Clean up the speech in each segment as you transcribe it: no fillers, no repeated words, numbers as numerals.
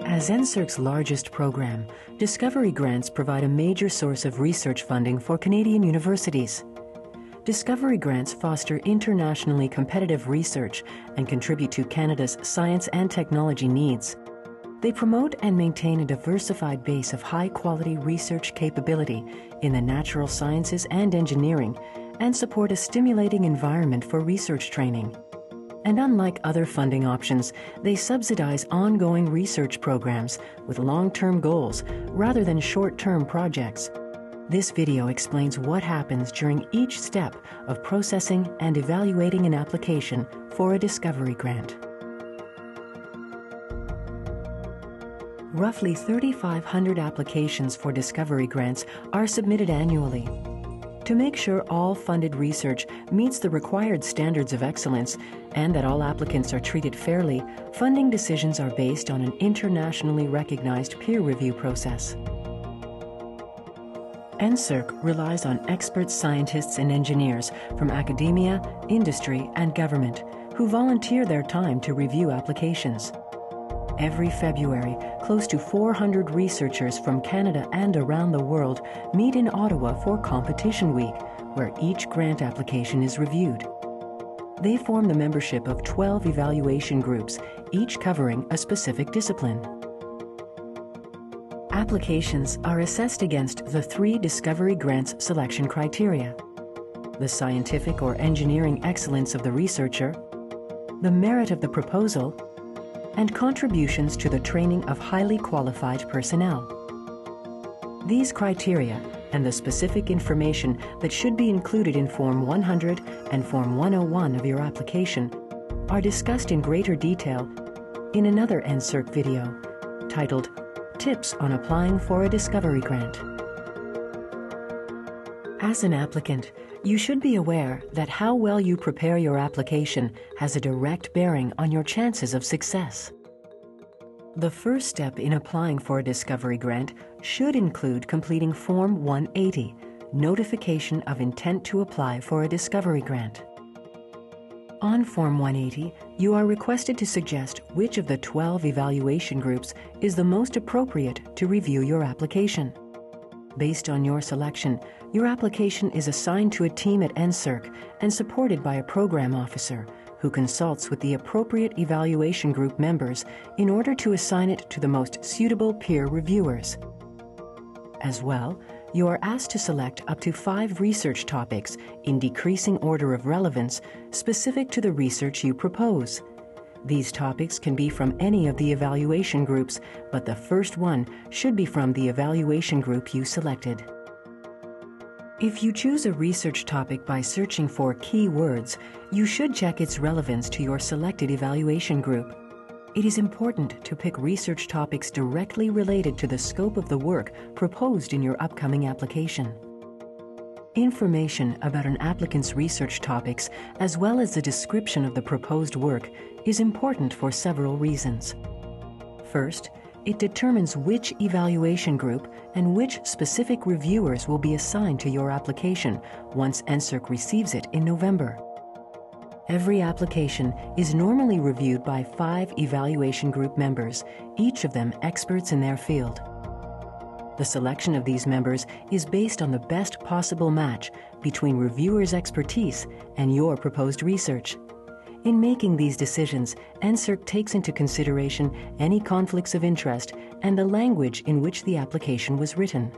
As NSERC's largest program, Discovery Grants provide a major source of research funding for Canadian universities. Discovery Grants foster internationally competitive research and contribute to Canada's science and technology needs. They promote and maintain a diversified base of high-quality research capability in the natural sciences and engineering, and support a stimulating environment for research training. And unlike other funding options, they subsidize ongoing research programs with long-term goals rather than short-term projects. This video explains what happens during each step of processing and evaluating an application for a Discovery Grant. Roughly 3,500 applications for Discovery Grants are submitted annually. To make sure all funded research meets the required standards of excellence and that all applicants are treated fairly, funding decisions are based on an internationally recognized peer review process. NSERC relies on expert scientists and engineers from academia, industry, and government who volunteer their time to review applications. Every February, close to 400 researchers from Canada and around the world meet in Ottawa for Competition Week, where each grant application is reviewed. They form the membership of 12 evaluation groups, each covering a specific discipline. Applications are assessed against the 3 Discovery Grants selection criteria: the scientific or engineering excellence of the researcher, the merit of the proposal, and contributions to the training of highly qualified personnel. These criteria and the specific information that should be included in Form 100 and Form 101 of your application are discussed in greater detail in another NSERC video titled Tips on Applying for a Discovery Grant. As an applicant, you should be aware that how well you prepare your application has a direct bearing on your chances of success. The first step in applying for a Discovery Grant should include completing Form 180, Notification of Intent to Apply for a Discovery Grant. On Form 180, you are requested to suggest which of the 12 evaluation groups is the most appropriate to review your application. Based on your selection, your application is assigned to a team at NSERC and supported by a program officer who consults with the appropriate evaluation group members in order to assign it to the most suitable peer reviewers. As well, you are asked to select up to 5 research topics in decreasing order of relevance specific to the research you propose. These topics can be from any of the evaluation groups, but the first one should be from the evaluation group you selected. If you choose a research topic by searching for keywords, you should check its relevance to your selected evaluation group. It is important to pick research topics directly related to the scope of the work proposed in your upcoming application. Information about an applicant's research topics, as well as the description of the proposed work, is important for several reasons. First, it determines which evaluation group and which specific reviewers will be assigned to your application once NSERC receives it in November. Every application is normally reviewed by 5 evaluation group members, each of them experts in their field. The selection of these members is based on the best possible match between reviewers' expertise and your proposed research. In making these decisions, NSERC takes into consideration any conflicts of interest and the language in which the application was written.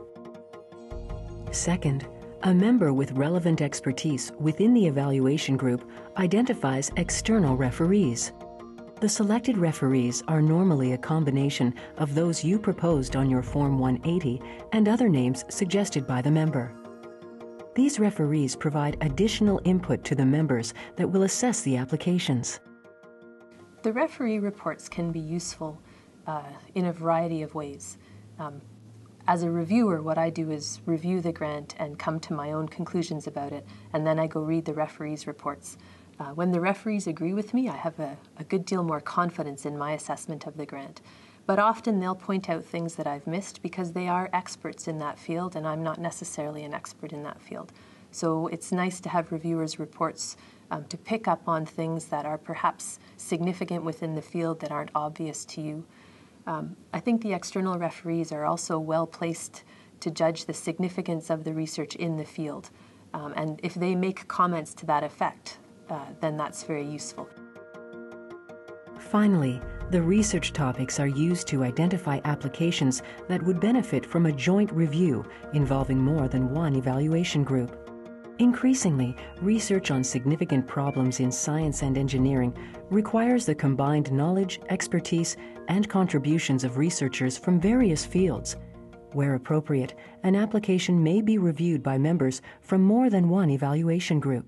Second, a member with relevant expertise within the evaluation group identifies external referees. The selected referees are normally a combination of those you proposed on your Form 180 and other names suggested by the member. These referees provide additional input to the members that will assess the applications. The referee reports can be useful in a variety of ways. As a reviewer, what I do is review the grant and come to my own conclusions about it, and then I go read the referees' reports. When the referees agree with me, I have a good deal more confidence in my assessment of the grant. But often they'll point out things that I've missed because they are experts in that field and I'm not necessarily an expert in that field. So it's nice to have reviewers' reports to pick up on things that are perhaps significant within the field that aren't obvious to you. I think the external referees are also well placed to judge the significance of the research in the field. And if they make comments to that effect, then that's very useful. Finally, the research topics are used to identify applications that would benefit from a joint review involving more than one evaluation group. Increasingly, research on significant problems in science and engineering requires the combined knowledge, expertise, and contributions of researchers from various fields. Where appropriate, an application may be reviewed by members from more than one evaluation group.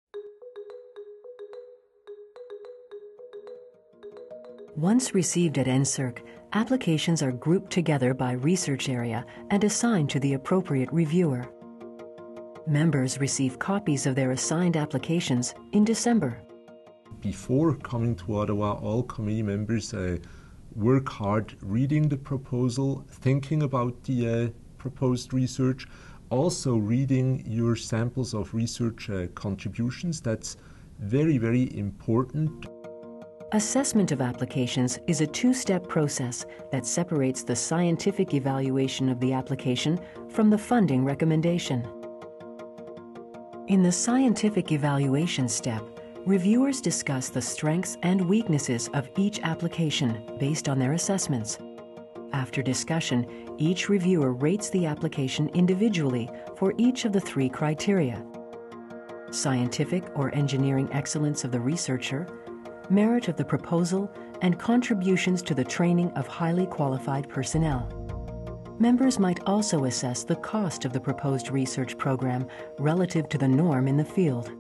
Once received at NSERC, applications are grouped together by research area and assigned to the appropriate reviewer. Members receive copies of their assigned applications in December. Before coming to Ottawa, all committee members work hard reading the proposal, thinking about the proposed research, also reading your samples of research contributions. That's very, very important. Assessment of applications is a two-step process that separates the scientific evaluation of the application from the funding recommendation. In the scientific evaluation step, reviewers discuss the strengths and weaknesses of each application based on their assessments. After discussion, each reviewer rates the application individually for each of the three criteria: scientific or engineering excellence of the researcher, merit of the proposal, and contributions to the training of highly qualified personnel. Members might also assess the cost of the proposed research program relative to the norm in the field.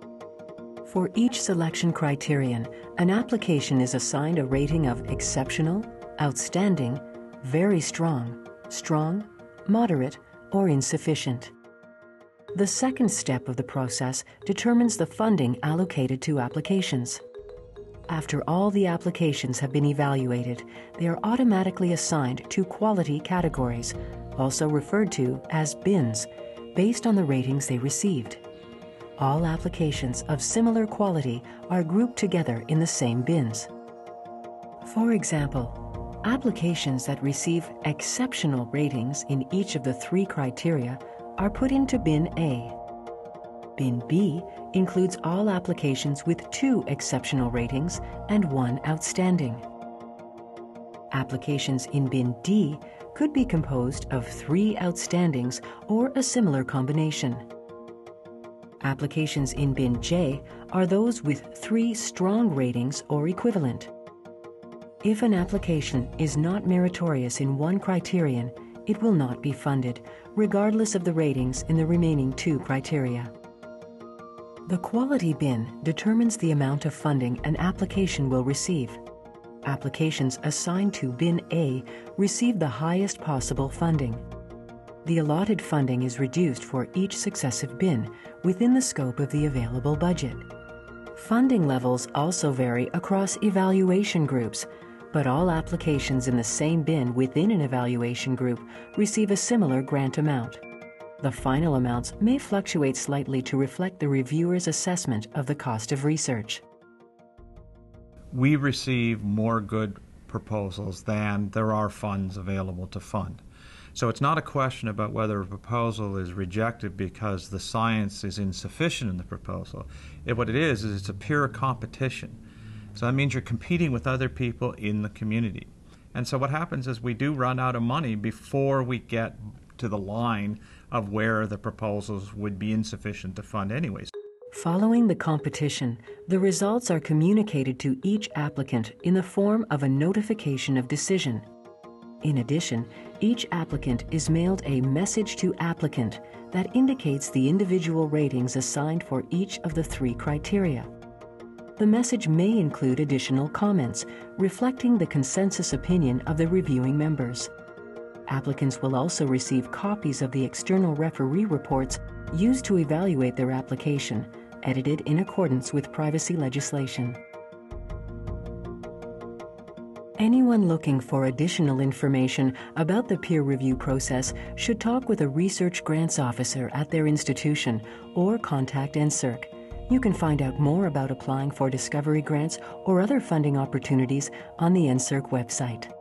For each selection criterion, an application is assigned a rating of exceptional, outstanding, very strong, strong, moderate, or insufficient. The second step of the process determines the funding allocated to applications. After all the applications have been evaluated, they are automatically assigned to quality categories, also referred to as bins, based on the ratings they received. All applications of similar quality are grouped together in the same bins. For example, applications that receive exceptional ratings in each of the three criteria are put into Bin A. Bin B includes all applications with 2 exceptional ratings and 1 outstanding. Applications in Bin D could be composed of 3 outstandings or a similar combination. Applications in Bin J are those with 3 strong ratings or equivalent. If an application is not meritorious in one criterion, it will not be funded, regardless of the ratings in the remaining 2 criteria. The quality bin determines the amount of funding an application will receive. Applications assigned to Bin A receive the highest possible funding. The allotted funding is reduced for each successive bin within the scope of the available budget. Funding levels also vary across evaluation groups, but all applications in the same bin within an evaluation group receive a similar grant amount. The final amounts may fluctuate slightly to reflect the reviewer's assessment of the cost of research. We receive more good proposals than there are funds available to fund. So it's not a question about whether a proposal is rejected because the science is insufficient in the proposal. What it is it's a pure competition. So that means you're competing with other people in the community. And so what happens is we do run out of money before we get to the line of where the proposals would be insufficient to fund anyways. Following the competition, the results are communicated to each applicant in the form of a notification of decision. In addition, each applicant is mailed a message to applicant that indicates the individual ratings assigned for each of the 3 criteria. The message may include additional comments reflecting the consensus opinion of the reviewing members. Applicants will also receive copies of the external referee reports used to evaluate their application, edited in accordance with privacy legislation. Anyone looking for additional information about the peer review process should talk with a research grants officer at their institution or contact NSERC. You can find out more about applying for discovery grants or other funding opportunities on the NSERC website.